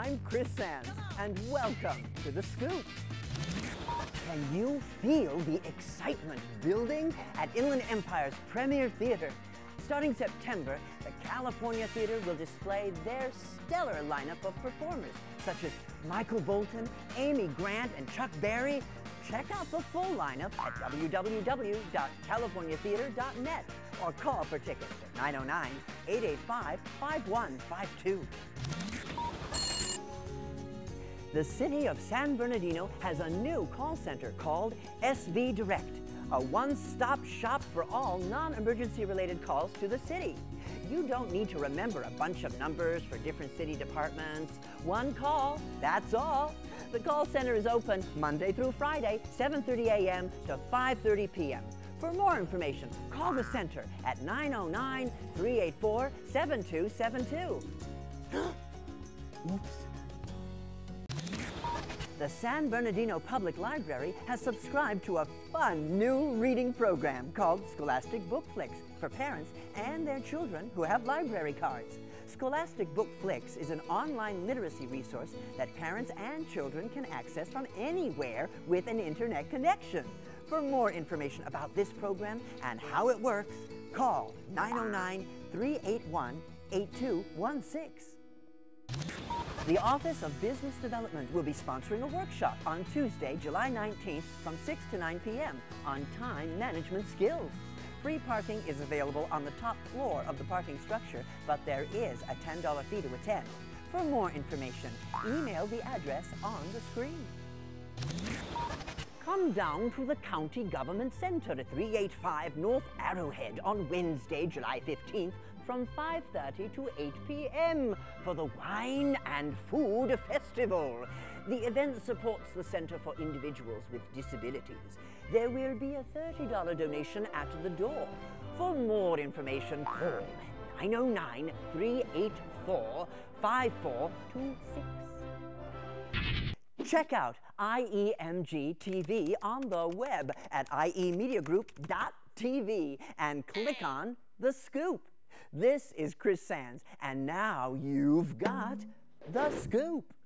I'm Chris Sands, and welcome to The Scoop. Can you feel the excitement building at Inland Empire's premier theater? Starting September, the California Theater will display their stellar lineup of performers, such as Michael Bolton, Amy Grant, and Chuck Berry. Check out the full lineup at www.californiatheater.net or call for tickets at 909-885-5152. The city of San Bernardino has a new call center called SB Direct, a one-stop shop for all non-emergency related calls to the city. You don't need to remember a bunch of numbers for different city departments. One call, that's all. The call center is open Monday through Friday, 7:30 a.m. to 5:30 p.m. For more information, call the center at 909-384-7272. Oops. The San Bernardino Public Library has subscribed to a fun new reading program called Scholastic Book Flicks for parents and their children who have library cards. Scholastic Book Flicks is an online literacy resource that parents and children can access from anywhere with an internet connection. For more information about this program and how it works, call 909-381-8216. The Office of Business Development will be sponsoring a workshop on Tuesday, July 19th from 6 to 9 p.m. on time management skills. Free parking is available on the top floor of the parking structure, but there is a $10 fee to attend. For more information, email the address on the screen. Come down to the County Government Center at 385 North Arrowhead on Wednesday, July 15th from 5:30 to 8 p.m. for the Wine and Food Festival. The event supports the Center for Individuals with Disabilities. There will be a $30 donation at the door. For more information, call 909-384-5426. Check out IEMG TV on the web at iemediagroup.tv and click on The Scoop. This is Chris Sands, and now you've got The Scoop.